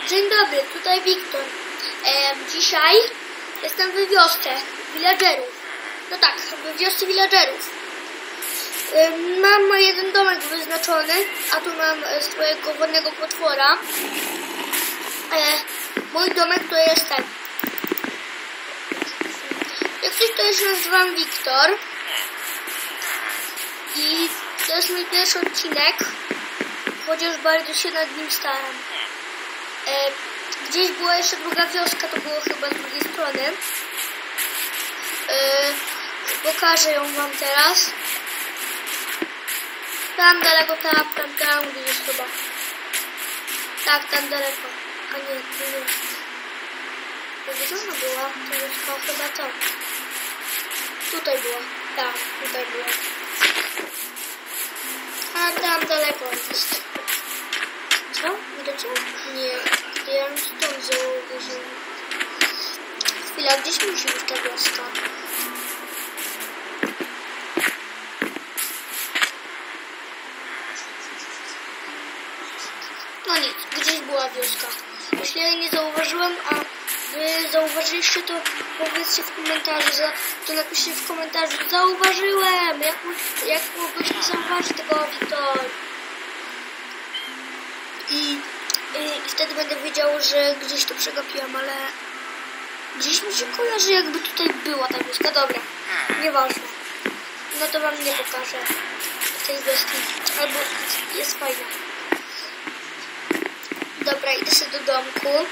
Dzień dobry, tutaj Wiktor. Dzisiaj jestem w wiosce villagerów. No tak, w wiosce villagerów. Mam jeden domek wyznaczony, a tu mam swojego wodnego potwora. Mój domek to jest ten. Jak coś to ja się nazywam Wiktor. I to jest mój pierwszy odcinek, chociaż bardzo się nad nim staram. Gdzieś była jeszcze druga wioska, to było chyba z drugiej strony. Pokażę ją wam teraz. Tam daleko, tam gdzieś chyba. Tak, tam daleko. A nie, tu nie. Gdzie ona była? To wioska chyba tam. Tutaj była. Tak, tutaj była. A tam daleko jest. Co? Widzicie? Nie. Ja ją stąd zauważyłem. Chwila, gdzieś musi być ta wioska. No nic, gdzieś była wioska. Jeśli ja jej nie zauważyłem, a wy zauważyliście, to powiedzcie w komentarzu, to napiszcie w komentarzu, zauważyłem! Jak mogłeś nie zauważyć tego, Wiktor? I wtedy będę wiedział, że gdzieś to przegapiłam, ale gdzieś mi się kojarzy, jakby tutaj była ta wioska. Dobra, nieważne. No to wam nie pokażę tej wioski. Albo jest fajna. Dobra, idę sobie do domku.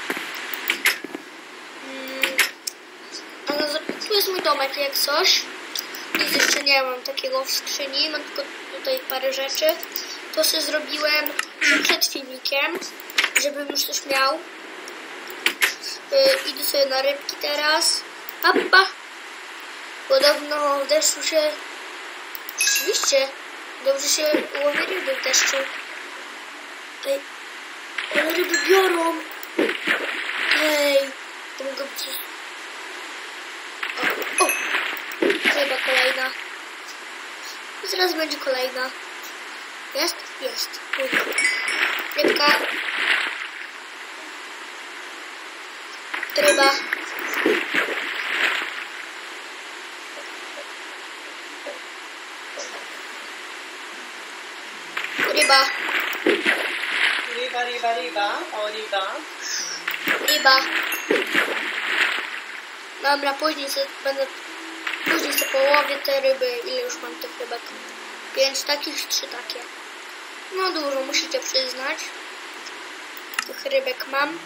Tu jest mój domek, jak coś. Nic jeszcze nie mam takiego w skrzyni. Mam tylko tutaj parę rzeczy. To sobie zrobiłem przed filmikiem, żebym już coś miał. Idę sobie na rybki teraz. Papa! Podobno w deszczu się... Oczywiście, dobrze się łowi ryby w deszczu. Ej, ale ryby biorą! Ej, to mogę być... O! Ryba kolejna. Zaraz będzie kolejna. Jest? Jest. Rybka. Ryba. Ryba. Ryba. O, ryba. Ryba. Dobra, później sobie połowię te ryby. Ile już mam tych rybek? 5 takich, 3 takie. No dużo, musicie przyznać. Tych rybek mam.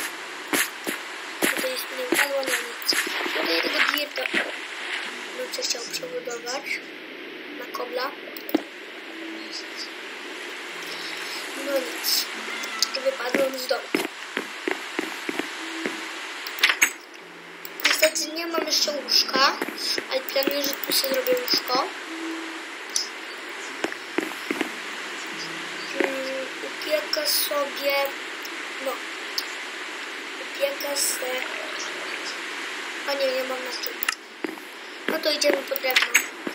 Tutaj jest nie padło na nic. Tutaj tego dirta bym coś chciał przebudować. Na kobla. No nic. I wypadłem z domu. Niestety nie mam jeszcze łóżka, ale planuję, że tu sobie zrobię łóżko. Upieka sobie... No. Upieka se... A nie mam na tym. No to idziemy po drewno.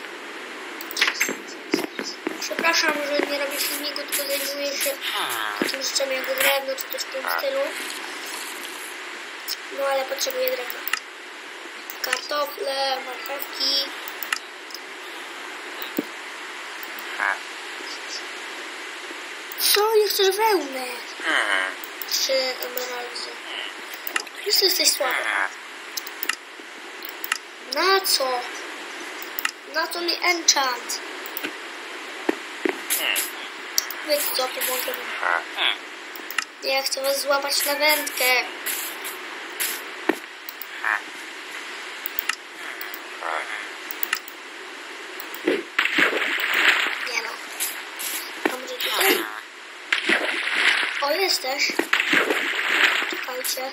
Przepraszam, że nie robię filmiku, tylko zajmuję się takim rzeczami jak drewno, czy coś w tym stylu. No ale potrzebuję drewna. Kartofle, marchewki. Co? Nie chcesz wełnę? Czy emeraldy? Już jesteś słaby. Na co? Na co mi enchant? Wiecie co, pomogę wam. Ja chcę was złapać na wędkę. Nie no. A może tutaj? O, jesteś. Czekajcie.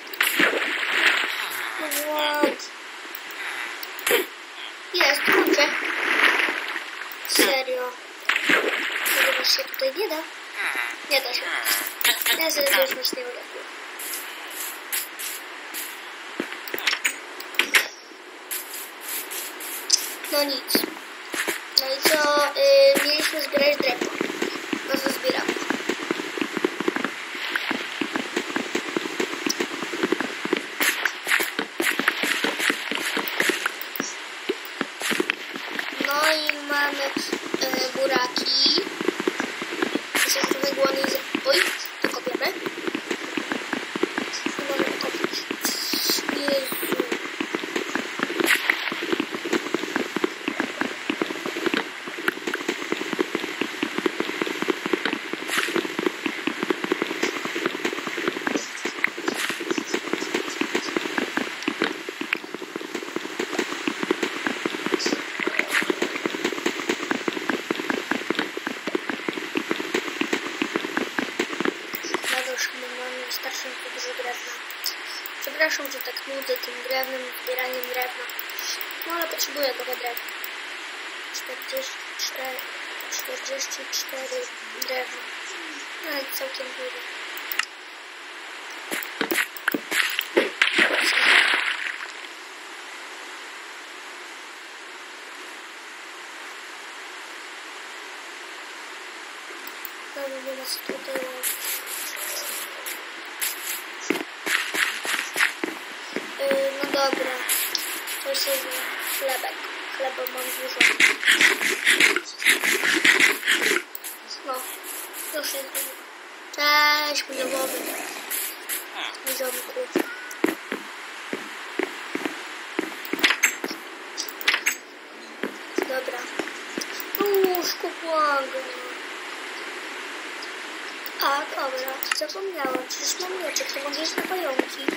What? Jest, kurczę. Serio. Tego się tutaj nie da. Nie da się. Ja sobie też nie ulepię. No nic. No i co? Mieliśmy zbierać drewno. No to zbieramy. dużo drewna. Przepraszam, że tak nudzę tym drewnem, zbieraniem drewna. No ale potrzebuję trochę drewna. 44 drewna. No i całkiem dużo. Robimy nas tutaj. No dobra. To jest chlebek. Chleba mam dużo. No. Już jest. Cześć, mój domowy. Mój ziomku. Dobra. Łóżko błagam. A, dobra, zapomniałam, przecież mam mieczek, to mogę iść na pająki.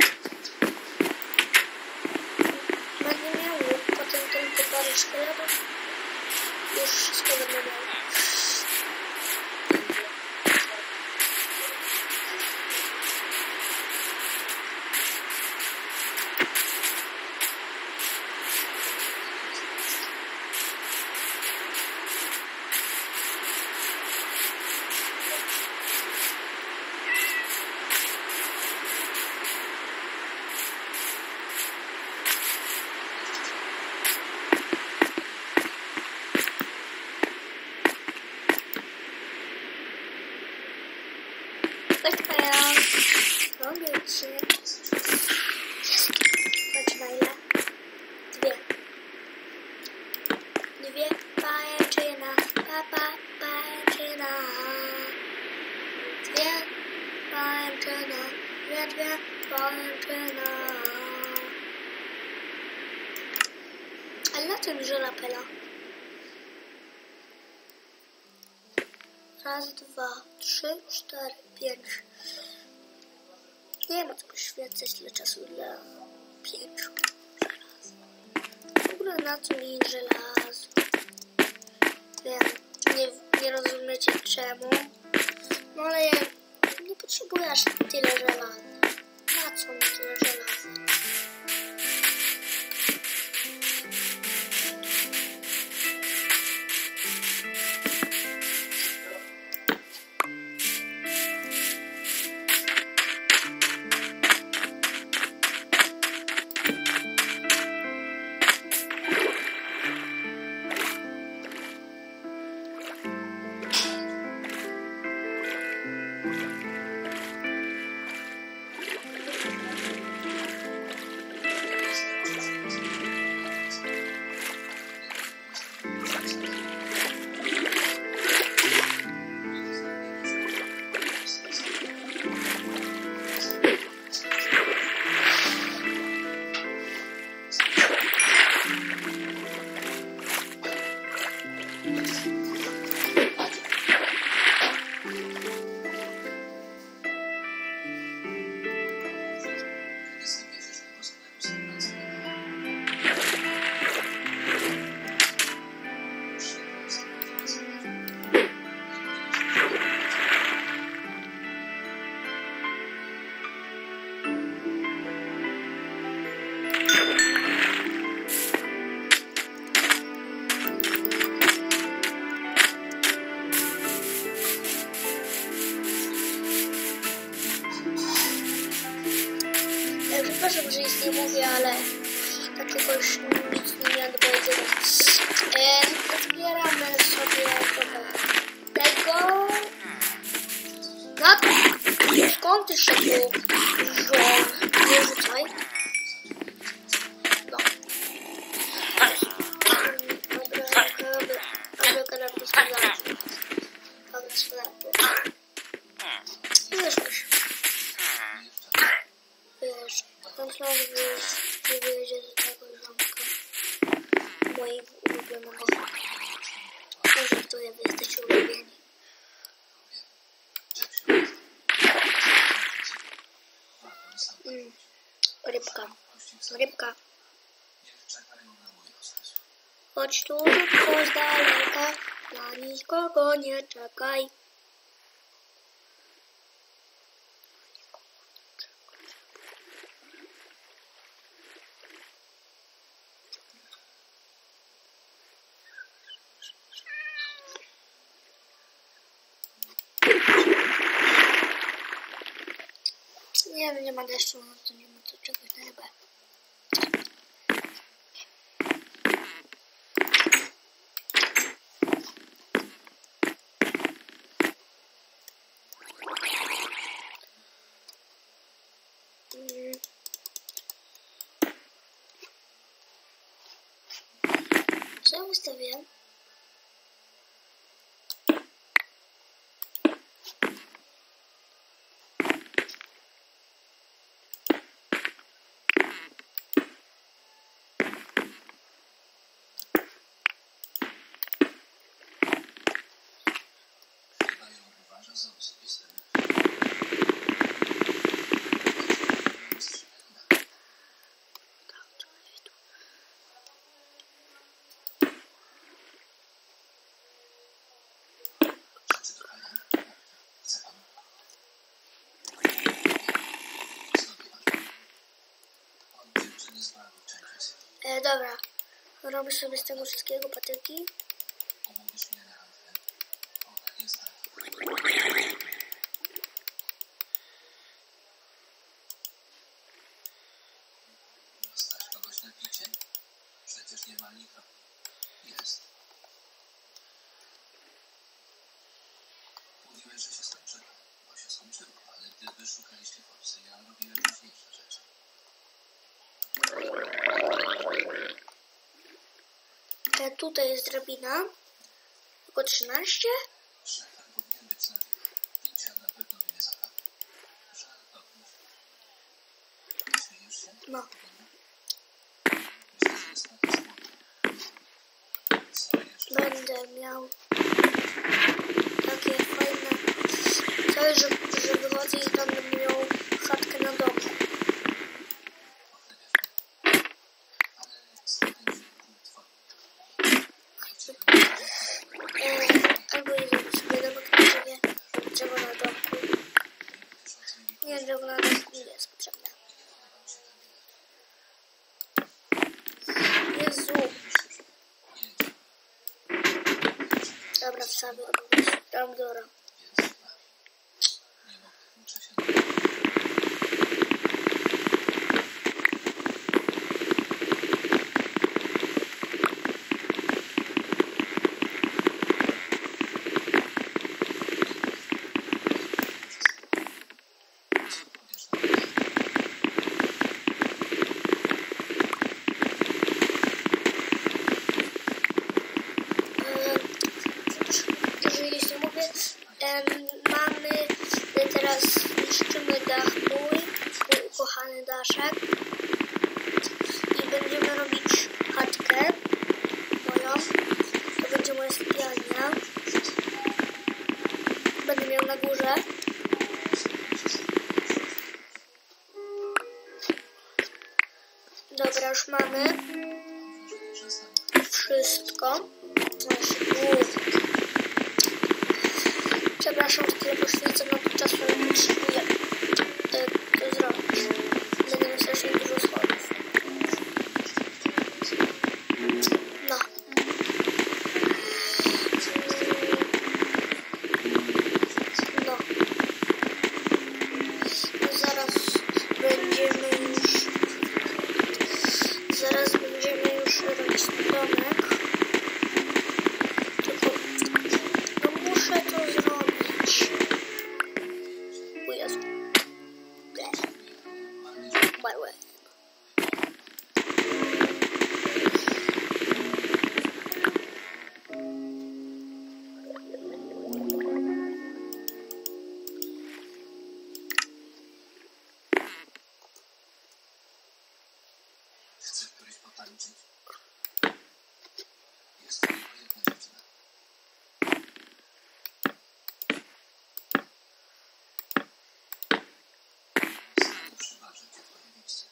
Będę miał łuk, potem ten kopalny szkieletów. Już wszystko będę miał. Robię ci. Chodź na ile? Dwie pajęczyna. Pajęczyna. Dwie pajęczyna. Dwie pajęczyna. Ale na tym żelapela. Raz, dwa, 3, 4, 5. Nie ma co poświęcać tyle czasu dla 5 żelaza. W ogóle na co mi żelazo? Wiem, nie rozumiecie czemu. No ale ja nie potrzebuję aż tyle żelaza. Na co mi tyle żelaza? Przepraszam, że nic nie mówię, ale tak jakoś nic nie miałam do powiedzenia. Zbieramy sobie trochę tego. No to skąd ty się tu nie rzucaj? No. Dobra, wiesz, kontrol wyjedzie do tego ziomka mojego ulubionego. Może to wy jesteście ulubieni. Rybka. Chodź tu szybko z daleka, na nikogo nie czekaj. Nie, no nie ma deszczu, no to nie ma co czekać na rybę. Co ja ustawiam? Dobra, robię sobie z tego wszystkiego patyki. Stać kogoś na picie? Przecież nie ma nikogo. Jest. Mówiłeś, że się skończyło. Bo się skończyło, ale gdyby szukaliście forsy, ja robiłem ważniejsze rzeczy. Tutaj jest drabina. Tylko 13. Szefem powinien być na picia na pewno mnie zapadł. Żartownie. Śmiejesz się? No. Myślę, że jest na to słowo. Co jeszcze? Będę miał takie fajne coś, że wychodzę i będę miał chatkę na domu. Albo je zrobić sobie domek na drzewie, drzewo na domku. Nie, drzewo na domku nie jest potrzebne. Jezu. Dobra, wstawię robić. Dam dora. Mamy, teraz niszczymy dach mój ukochany daszek i będziemy robić chatkę moją, to będzie moja sypialnia, będę miał na górze. Dobra, już mamy wszystko. Przepraszam, tyle poświęcę na to czasu, ale potrzebuję to zrobić. Będę miał strasznie dużo schodów. No. No. Zaraz będziemy już robić domek. Tylko no muszę to zrobić. O Jezu. My way. Chcę któryś potańczyć? Jest tylko jedna dziewczyna. Stanę przy barze, gdzie twoje miejsce.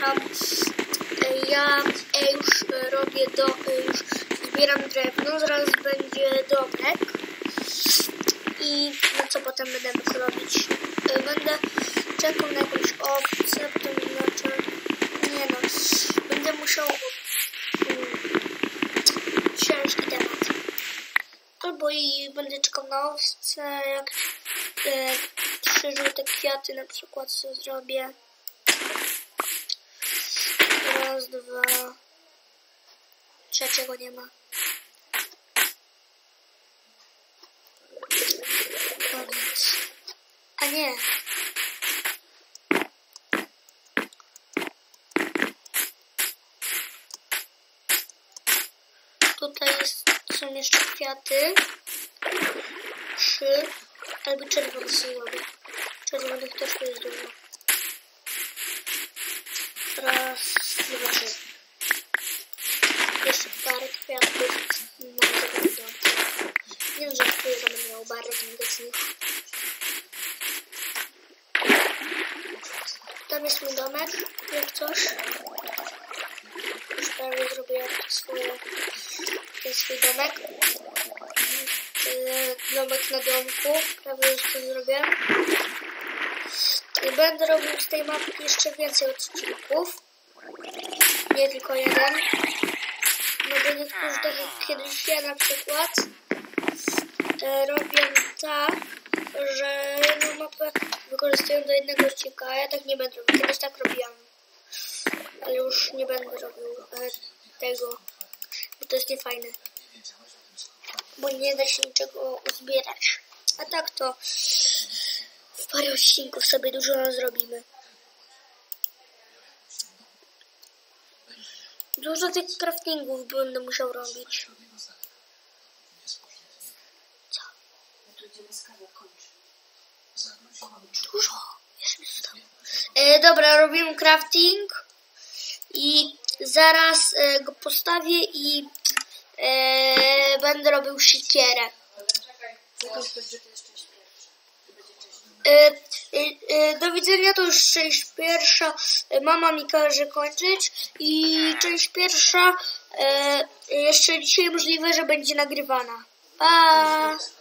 przepraszam. Ja już robię już zbieram drewno, zaraz będzie domek. I no co potem będę mógł robić? Będę czekał na jakąś owcę, to znaczy, nie no, będę musiał ciężki temat. Albo i będę czekał na owce, jak 3 żółte kwiaty na przykład sobie zrobię. Raz, dwa, trzeciego nie ma. Koniec. A nie. Tutaj są jeszcze kwiaty. 3. Albo czerwone sobie robię. Czerwonych też tu jest dużo. Raz, dwa, 3. Jeszcze parę kwiatów. Mam zagadniące. Nie no, żartuję, że będę miał bardzo widocznych. Tam jest mój domek, jak coś. Już prawie zrobiłem ten swój domek. Domek na domku, prawie już to zrobiłem. I będę robił z tej mapy jeszcze więcej odcinków. Nie tylko jeden. No bo niektórzy, tak jak kiedyś ja na przykład, robię tak, że jedną mapę wykorzystuję do jednego odcinka, a ja tak nie będę robił. Kiedyś tak robiłam. Ale już nie będę robił tego, bo to jest niefajne. Bo nie da się niczego uzbierać. A tak to w parę odcinków sobie dużo zrobimy. Dużo tych craftingów będę musiał robić. Co? Dużo. Jeszcze mi zostało. Dobra, robimy crafting. I zaraz go postawię i będę robił siekierę. Do widzenia, to już część pierwsza. Mama mi każe kończyć i część pierwsza jeszcze dzisiaj możliwe, że będzie nagrywana. Pa!